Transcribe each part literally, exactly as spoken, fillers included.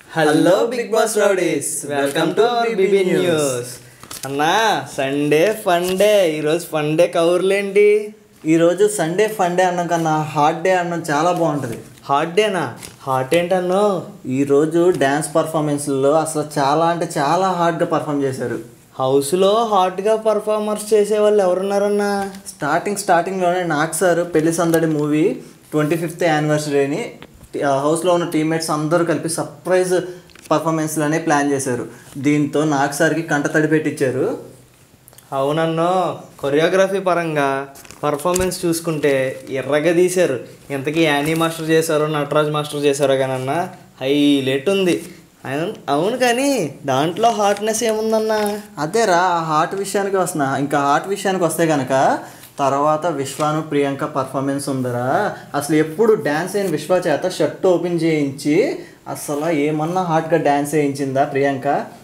Hello Bigg Boss rowdies, welcome to BB news. అన్నా Sunday fun day. ఈరోజు fun day కవర్లేంటి? ఈరోజు Sunday fun day అన్నాం కన్నా హాట్ డే అన్నాం చాలా బాగుంటుంది. హాట్ డేనా? హాట్ ఏంటన్నో? ఈరోజు డ్యాన్స్ పర్ఫార్మెన్స్లో అసలు చాలా అంటే చాలా హార్డ్గా పర్ఫామ్ చేశారు. హౌస్లో హాట్గా పర్ఫార్మర్స్ చేసే వాళ్ళు ఎవరున్నారన్నా? స్టార్టింగ్ స్టార్టింగ్లోనే నాగ్ సార్ పెళ్లి సందడి మూవీ ట్వంటీ ఫిఫ్త్ యానివర్సరీని హౌస్లో ఉన్న టీమ్మేట్స్ అందరూ కలిపి సర్ప్రైజ్ పర్ఫార్మెన్స్లోనే ప్లాన్ చేశారు. దీంతో నాగ్ సార్కి కంట తడి పెట్టించారు. అవునన్నో, కొరియోగ్రఫీ పరంగా పర్ఫార్మెన్స్ చూసుకుంటే ఎర్రగా తీశారు. ఇంతకీ యానీ మాస్టర్ చేశారో నటరాజ్ మాస్టర్ చేశారో కానన్నా హైలైట్ ఉంది. అవును, కానీ దాంట్లో హాట్నెస్ ఏముందన్నా? అదేరా హాట్ విషయానికి వస్తున్నా. ఇంకా హాట్ విషయానికి వస్తే కనుక తర్వాత విశ్వాను ప్రియాంక పర్ఫార్మెన్స్ ఉందరా. అసలు ఎప్పుడు డ్యాన్స్ అయిన విశ్వ చేత షర్ట్ ఓపెన్ చేయించి అసలు ఏమన్నా హాట్గా డ్యాన్స్ వేయించిందా ప్రియాంక?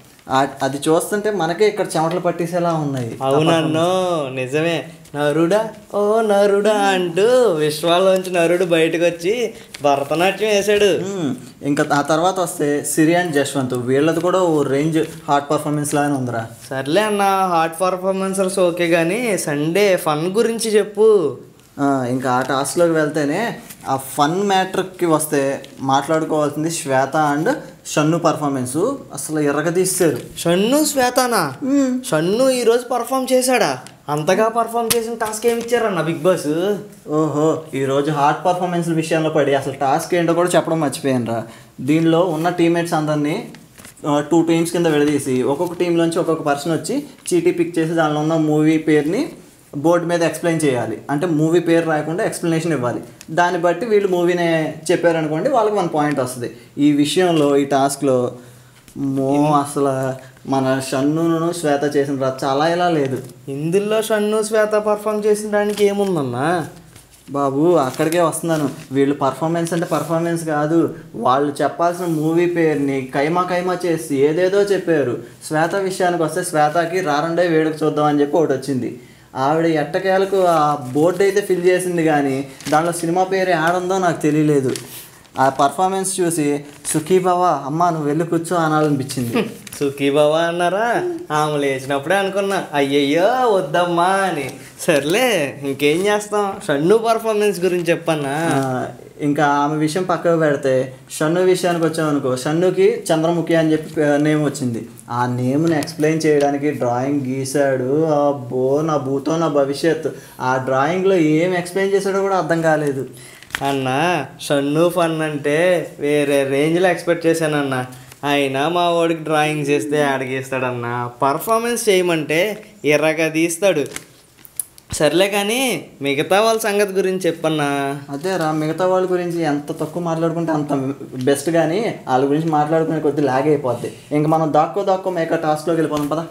అది చూస్తుంటే మనకే ఇక్కడ చెమటలు పట్టేసేలా ఉన్నాయి. అవునన్నో, నిజమే. నరుడా ఓ నరుడా అంటూ విశ్వాలోంచి నరుడు బయటకు వచ్చి భరతనాట్యం వేసాడు. ఇంకా ఆ తర్వాత వస్తే సిరి అండ్ జశ్వంత్, వీళ్ళది కూడా ఓ రేంజ్ హాట్ పర్ఫార్మెన్స్ లాగానే ఉందిరా. సర్లే అన్న, హాట్ పర్ఫార్మెన్సెస్ ఓకే, కానీ సండే ఫన్ గురించి చెప్పు. ఇంకా ఆ టాస్క్లోకి వెళ్తేనే ఆ ఫన్ మ్యాటర్కి వస్తే మాట్లాడుకోవాల్సింది శ్వేత అండ్ షన్ను పర్ఫార్మెన్స్. అసలు ఎర్రగా తీస్తారు. షన్ను శ్వేతనా? షన్ను ఈరోజు పర్ఫామ్ చేశాడా? అంతగా పర్ఫామ్ చేసిన టాస్క్ ఏమి ఇచ్చారన్న బిగ్ బాస్? ఓహో, ఈరోజు హాట్ పర్ఫార్మెన్స్ విషయంలో పడి అసలు టాస్క్ ఏంటో కూడా చెప్పడం మర్చిపోయాను రా. దీనిలో ఉన్న టీమ్మేట్స్ అందరినీ టూ టీమ్స్ కింద విడదీసి ఒక్కొక్క టీంలోంచి ఒక్కొక్క పర్సన్ వచ్చి చీటీ పిక్ చేసి దానిలో ఉన్న మూవీ పేరుని బోర్డు మీద ఎక్స్ప్లెయిన్ చేయాలి. అంటే మూవీ పేరు రాయకుండా ఎక్స్ప్లెనేషన్ ఇవ్వాలి. దాన్ని బట్టి వీళ్ళు మూవీనే చెప్పారనుకోండి, వాళ్ళకి వన్ పాయింట్ వస్తుంది. ఈ విషయంలో ఈ టాస్క్లో మో అసలు మన షన్నును శ్వేత చేసిన చాలా ఇలా లేదు. ఇందులో షన్ను శ్వేత పర్ఫామ్ చేసిన దానికి ఏముందన్నా? బాబు అక్కడికే వస్తున్నాను. వీళ్ళు పర్ఫార్మెన్స్ అంటే పర్ఫార్మెన్స్ కాదు, వాళ్ళు చెప్పాల్సిన మూవీ పేరుని కైమా కైమా చేసి ఏదేదో చెప్పారు. శ్వేత విషయానికి వస్తే శ్వేతకి రారండే వేడుక చూద్దాం అని చెప్పి ఒకటి వచ్చింది. ఆవిడ ఎట్టకేలకు ఆ బోర్డు అయితే ఫిల్ చేసింది, కానీ దాంట్లో సినిమా పేరు ఆడుందో నాకు తెలియలేదు. ఆ పర్ఫార్మెన్స్ చూసి సుఖీభవ అమ్మ నువ్వు వెళ్ళి కూర్చో అనాలనిపించింది. సుఖీభవ అన్నారా? ఆమె లేచినప్పుడే అనుకున్నా అయ్యయ్యో వద్దమ్మా అని. సర్లే, ఇంకేం చేస్తాం. షన్ను పర్ఫార్మెన్స్ గురించి చెప్పన్నా. ఇంకా ఆమె విషయం పక్కకు పెడితే షన్ను విషయానికి వచ్చామనుకో, షన్నుకి చంద్రముఖి అని చెప్పి నేమ్ వచ్చింది. ఆ నేమ్ని ఎక్స్ప్లెయిన్ చేయడానికి డ్రాయింగ్ గీశాడు. అబ్బో నా భూతో నా భవిష్యత్. ఆ డ్రాయింగ్లో ఏం ఎక్స్ప్లెయిన్ చేశాడో కూడా అర్థం కాలేదు. అన్న షన్ను ఫన్ అంటే వేరే రేంజ్లో ఎక్స్పెక్ట్ చేశానన్న. అయినా మా వాడికి డ్రాయింగ్ చేస్తే ఆడగీస్తాడన్న. పర్ఫార్మెన్స్ చేయమంటే ఎర్రగా తీస్తాడు. సర్లే, కానీ మిగతా వాళ్ళ సంగతి గురించి చెప్పన్నా. అదేరా, మిగతా వాళ్ళ గురించి ఎంత తక్కువ మాట్లాడుకుంటే అంత బెస్ట్, కానీ వాళ్ళ గురించి మాట్లాడుకునే కొద్ది లాగ్ అయిపోద్ది. ఇంకా మనం దాక్కో దాక్కో మేక టాస్క్లోకి వెళ్ళిపోదాం పదా.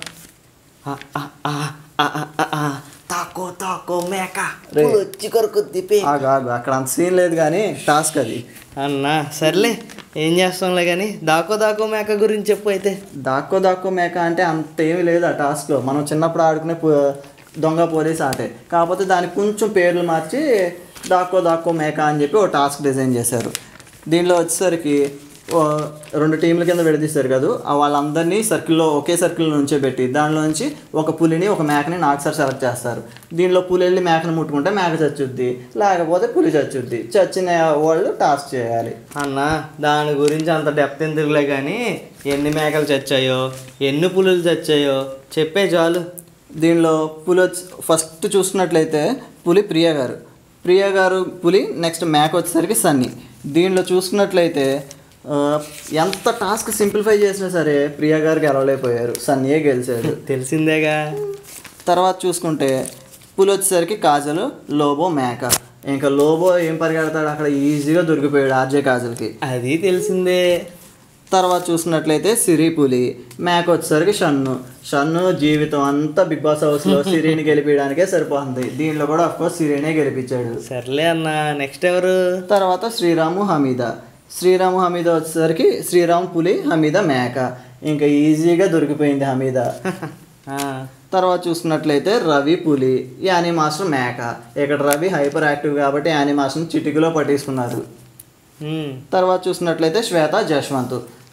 తాకో తాకో మేక వచ్చి కొరుకుద్ది. ఆగు ఆగు, అక్కడ అంత సీన్ లేదు కానీ టాస్క్ అది అన్నా. సర్లే, ఏం చేస్తాంలే, కానీ దాకో దాకో మేక గురించి చెప్పు అయితే. దాక్కో దాక్కో మేక అంటే అంత ఏమీ లేదు ఆ టాస్క్లో. మనం చిన్నప్పుడు ఆడుకునే దొంగ పోలీస్ ఆటే, కాకపోతే దానికి కొంచెం పేర్లు మార్చి దాక్కో దాక్కో మేక అని చెప్పి ఒక టాస్క్ డిజైన్ చేశారు. దీనిలో వచ్చేసరికి రెండు టీంల కింద విడదీస్తారు కదా, వాళ్ళందరినీ సర్కిల్లో ఒకే సర్కిల్లో నుంచే పెట్టి దానిలోంచి ఒక పులిని ఒక మేకని నాకు సార్ సెలెక్ట్ చేస్తారు. దీనిలో పులి వెళ్ళి మేకని ముట్టుకుంటే మేక చచ్చుద్ది, లేకపోతే పులి చచ్చుద్ది. చచ్చిన వాళ్ళు టాస్క్ చేయాలి. అన్న దాని గురించి అంత డెప్త్ ఎందుకులే, కానీ ఎన్ని మేకలు చచ్చాయో ఎన్ని పులులు చచ్చాయో చెప్పే చాలు. దీనిలో పులి వచ్చి ఫస్ట్ చూసుకున్నట్లయితే పులి ప్రియా గారు ప్రియా గారు పులి. నెక్స్ట్ మేక వచ్చేసరికి సన్నీ. దీనిలో చూసుకున్నట్లయితే ఎంత టాస్క్ సింప్లిఫై చేసినా సరే ప్రియా గారు గెలవలేకపోయారు, సన్నీయే గెలిచాడు. తెలిసిందేగా. తర్వాత చూసుకుంటే పులి వచ్చేసరికి కాజలు, లోబో, మేక. ఇంకా లోబో ఏం పరిగెడతాడు, అక్కడ ఈజీగా దొరికిపోయాడు ఆర్జే కాజల్కి, అది తెలిసిందే. తర్వాత చూసినట్లయితే సిరి పులి, మేక వచ్చేసరికి షన్ను. షన్ను జీవితం అంతా బిగ్ బాస్ హౌస్లో సిరిని గెలిపించడానికే సరిపోతుంది. దీనిలో కూడా అఫ్కోర్స్ సిరినే గెలిపించాడు. సర్లే అన్న, నెక్స్ట్ ఎవరు? తర్వాత శ్రీరాము, హమీద. శ్రీరాము హమీద వచ్చేసరికి శ్రీరామ్ పులి, హమీద మేక. ఇంకా ఈజీగా దొరికిపోయింది హమీద. తర్వాత చూసుకున్నట్లయితే రవి పులి, యానీ మాస్టర్ మేక. ఇక్కడ రవి హైపర్ యాక్టివ్ కాబట్టి యానీ మాస్టర్ని చిటికలో పట్టేసుకున్నారు. తర్వాత చూసినట్లయితే శ్వేత, జశ్వంత్.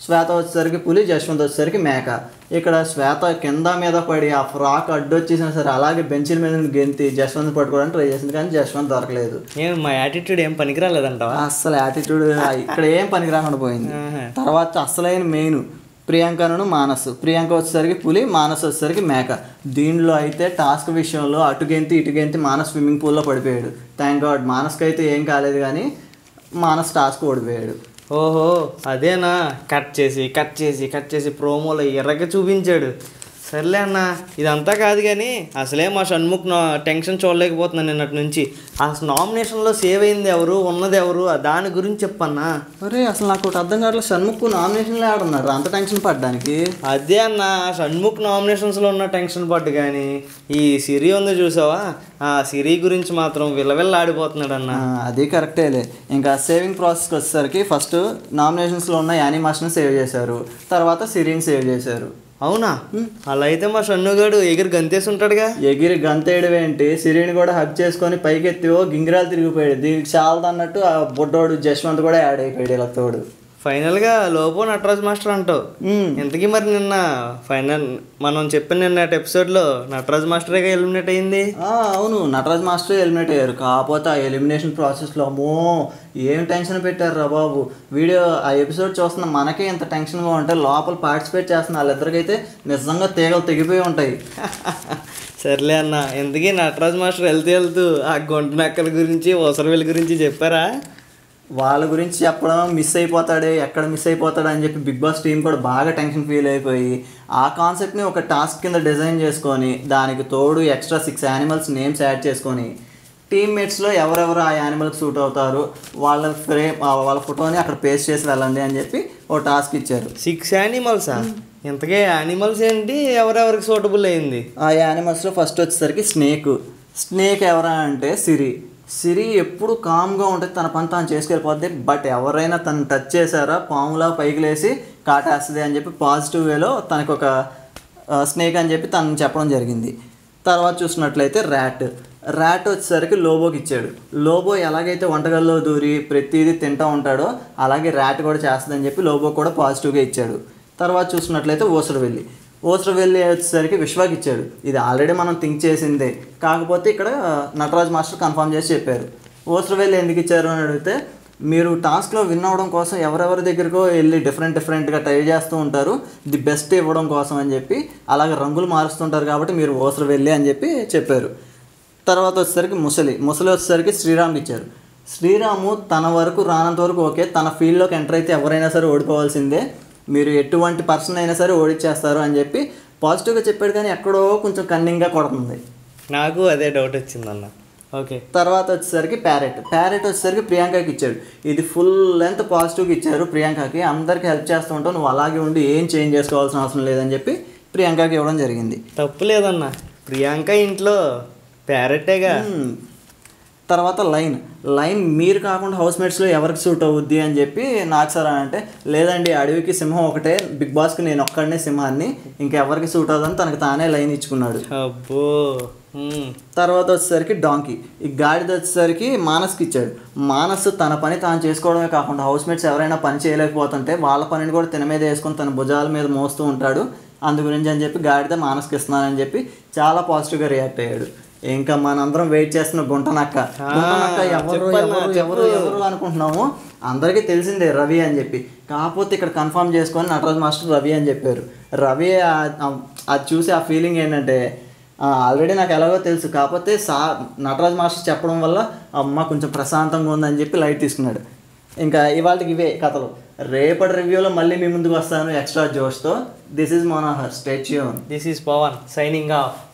శ్వేత వచ్చేసరికి పులి, జశ్వంత్ వచ్చేసరికి మేక. ఇక్కడ శ్వేత కింద మీద పడి ఆ ఫ్రాక్ అడ్డొచ్చేసినా సరే అలాగే బెంచీల మీద గెంతి జశ్వంత్ పట్టుకోవడానికి ట్రై చేసింది, కానీ జశ్వంత్ దొరకలేదు. ఏం మా యాటిట్యూడ్ ఏం పనికిరాలేదంటావా? అస్సలు యాటిట్యూడ్ ఇక్కడ ఏం పనికి రాకుండా పోయింది. తర్వాత అసలైన మెయిన్ ప్రియాంకను మానస్. ప్రియాంక వచ్చేసరికి పులి, మానస్ వచ్చేసరికి మేక. దీనిలో అయితే టాస్క్ విషయంలో అటు గెంతి ఇటు గెంతి మానస్ స్విమ్మింగ్ పూల్లో పడిపోయాడు. థ్యాంక్ గాడ్ మానస్కి అయితే ఏం కాలేదు, కానీ మానస్ టాస్క్ ఓడిపోయాడు. ఓహో అదేనా, కట్ చేసి కట్ చేసి కట్ చేసి ప్రోమోలో ఎర్రగా చూపించాడు. సర్లే అన్న, ఇదంతా కాదు కానీ అసలే మా షణ్ముఖ్ నా టెన్షన్ చూడలేకపోతున్నాను నిన్నటి నుంచి. అసలు నామినేషన్లో సేవ్ అయింది ఎవరు, ఉన్నది ఎవరు, దాని గురించి చెప్పన్నా. అరే అసలు నాకు ఒకటి అర్థం కావట్లేదు, షణ్ముఖ్ నామినేషన్లో ఆడున్నాడు అంత టెన్షన్ పడ్డానికి. అదే అన్న, షణ్ముఖ్ నామినేషన్స్లో ఉన్న టెన్షన్ పడ్డు, కానీ ఈ సిరి ఉంది చూసావా, ఆ సిరి గురించి మాత్రం విలవిల్ల ఆడిపోతున్నాడు అన్న. అది కరెక్టేలే. ఇంకా సేవింగ్ ప్రాసెస్కి వచ్చేసరికి ఫస్ట్ నామినేషన్స్లో ఉన్న యానిమాస్ని సేవ్ చేశారు, తర్వాత సిరిని సేవ్ చేశారు. అవునా? అలా అయితే మా షన్నుగాడు ఎగిరి గంతేసి ఉంటాడుగా. ఎగిరి గంతేయడం ఏంటి, సిరిని కూడా హక్ చేసుకొని పైకెత్తి ఓ గింగిరాలు తిరిగిపోయాడు. దీనికి చాలదు అన్నట్టు ఆ బొడ్డోడు జశ్వంత్ కూడా యాడ్ అయిపోయాడు ఇలా తోడు. ఫైనల్గా లోపో నటరాజ్ మాస్టర్ అంటావు. ఇంతకీ మరి నిన్న ఫైనల్ మనం చెప్పిన నిన్న ఎపిసోడ్లో నటరాజ్ మాస్టరేగా ఎలిమినేట్ అయింది. అవును, నటరాజ్ మాస్టర్ ఎలిమినేట్ అయ్యారు. కాకపోతే ఆ ఎలిమినేషన్ ప్రాసెస్లో అమ్మో ఏం టెన్షన్ పెట్టారు రా బాబు. వీడియో ఆ ఎపిసోడ్ చూస్తున్న మనకే ఇంత టెన్షన్గా ఉంటే లోపల పార్టిసిపేట్ చేస్తున్న వాళ్ళిద్దరికైతే నిజంగా తీగలు తెగిపోయి ఉంటాయి. సర్లే అన్న, ఎందుకీ నటరాజ్ మాస్టర్ వెళ్తూ వెళ్తూ ఆ గొంటు నక్కల గురించి ఓసరవెల్లి గురించి చెప్పారా? వాళ్ళ గురించి చెప్పడం మిస్ అయిపోతాడే, ఎక్కడ మిస్ అయిపోతాడు అని చెప్పి బిగ్ బాస్ టీం కూడా బాగా టెన్షన్ ఫీల్ అయిపోయి ఆ కాన్సెప్ట్ని ఒక టాస్క్ కింద డిజైన్ చేసుకొని దానికి తోడు extra six animals names add చేసుకొని టీమ్మేట్స్లో ఎవరెవరు ఆ యానిమల్కి సూట్ అవుతారు వాళ్ళ ఫ్రేమ్ వాళ్ళ ఫోటోని అక్కడ పేస్ట్ చేసి వెళ్ళండి అని చెప్పి ఓ టాస్క్ ఇచ్చారు. సిక్స్ యానిమల్సా? ఇంతకే యానిమల్స్ ఏంటి, ఎవరెవరికి సూటబుల్ అయింది? ఆ యానిమల్స్లో ఫస్ట్ వచ్చేసరికి స్నేక్. స్నేక్ ఎవరా అంటే సిరి. సిరి ఎప్పుడు కామ్గా ఉంటుంది, తన పని తాను చేసుకెళ్ళిపోద్ది. బట్ ఎవరైనా తను టచ్ చేశారా పాములా పైకి లేసి కాటేస్తుంది అని చెప్పి పాజిటివ్ వేలో తనకు ఒక స్నేక్ అని చెప్పి తను చెప్పడం జరిగింది. తర్వాత చూసినట్లయితే ర్యాట్. ర్యాట్ వచ్చేసరికి లోబోకి ఇచ్చాడు. లోబో ఎలాగైతే వంటగల్లో దూరి ప్రతిదీ తింటూ ఉంటాడో అలాగే ర్యాట్ కూడా చేస్తుందని చెప్పి లోబో కూడా పాజిటివ్గా ఇచ్చాడు. తర్వాత చూసినట్లయితే ఓసరవెల్లి. ఓసరవెల్లి వచ్చేసరికి విశ్వాకి ఇచ్చాడు. ఇది ఆల్రెడీ మనం థింక్ చేసిందే, కాకపోతే ఇక్కడ నటరాజ్ మాస్టర్ కన్ఫర్మ్ చేసి చెప్పారు. ఓసరవెల్లి ఎందుకు ఇచ్చారు అని అడిగితే, మీరు టాస్క్లో విన్ అవ్వడం కోసం ఎవరెవరి దగ్గరకో వెళ్ళి డిఫరెంట్ డిఫరెంట్గా ట్రై చేస్తూ ఉంటారు, ది బెస్ట్ ఇవ్వడం కోసం అని చెప్పి అలాగే రంగులు మారుస్తుంటారు కాబట్టి మీరు ఓసరవెల్లి అని చెప్పి చెప్పారు. తర్వాత వచ్చేసరికి ముసలి. ముసలి వచ్చేసరికి శ్రీరామ్కి ఇచ్చారు. శ్రీరాము తన వరకు రానంత వరకు ఓకే, తన ఫీల్డ్లోకి ఎంటర్ అయితే ఎవరైనా సరే ఓడిపోవాల్సిందే, మీరు ఎటువంటి పర్సన్ అయినా సరే ఓడిచ్చేస్తారు అని చెప్పి పాజిటివ్గా చెప్పాడు. కానీ ఎక్కడో కొంచెం కన్నింగ్గా కొడుతుంది. నాకు అదే డౌట్ వచ్చిందన్న. ఓకే. తర్వాత వచ్చేసరికి ప్యారెట్. ప్యారెట్ వచ్చేసరికి ప్రియాంకకి ఇచ్చాడు. ఇది ఫుల్ లెంత్ పాజిటివ్గా ఇచ్చారు ప్రియాంకకి. అందరికీ హెల్ప్ చేస్తూ ఉంటావు, నువ్వు అలాగే ఉండి ఏం చేంజ్ చేసుకోవాల్సిన అవసరం లేదని చెప్పి ప్రియాంకకి ఇవ్వడం జరిగింది. తప్పు లేదన్న, ప్రియాంక ఇంట్లో ప్యారెట్టేగా. తర్వాత లైన్. లైన్ మీరు కాకుండా హౌస్మేట్స్లో ఎవరికి సూట్ అవుద్ది అని చెప్పి నాకు సార్ అని అంటే, లేదండి అడవికి సింహం ఒకటే, బిగ్ బాస్కి నేను ఒక్కడనే సింహాన్ని, ఇంకెవరికి సూట్ అవుదని తనకు తానే లైన్ ఇచ్చుకున్నాడు. అబ్బో. తర్వాత వచ్చేసరికి డాంకీ. ఈ గాడిద వచ్చేసరికి మానస్కి ఇచ్చాడు. మానస్ తన పని తాను చేసుకోవడమే కాకుండా హౌస్మేట్స్ ఎవరైనా పని చేయలేకపోతుంటే వాళ్ళ పనిని కూడా తిన మీద వేసుకొని తన భుజాల మీద మోస్తూ ఉంటాడు, అందు గురించి అని చెప్పి గాడిద మానస్కి ఇస్తున్నానని చెప్పి చాలా పాజిటివ్గా రియాక్ట్ అయ్యాడు. ఇంకా మనందరం వెయిట్ చేస్తున్న గుంటనక్క. గుంటనక్క ఎవరు ఎవరు ఎవరు ఎవరు అనుకుంటున్నాము, అందరికీ తెలిసిందే రవి అని చెప్పి. కాకపోతే ఇక్కడ కన్ఫర్మ్ చేసుకొని నటరాజ్ మాస్టర్ రవి అని చెప్పారు. రవి అది చూసి ఆ ఫీలింగ్ ఏంటంటే, ఆల్రెడీ నాకు ఎలాగో తెలుసు, కాకపోతే సా నటరాజ్ మాస్టర్ చెప్పడం వల్ల అమ్మ కొంచెం ప్రశాంతంగా ఉందని చెప్పి లైట్ తీసుకున్నాడు. ఇంకా ఇవాళకి ఇవే కథలు. రేపటి రివ్యూలో మళ్ళీ మీ ముందుకు వస్తాను ఎక్స్ట్రా జోష్తో. This is Manohar, stay tune. This is Pavan signing of.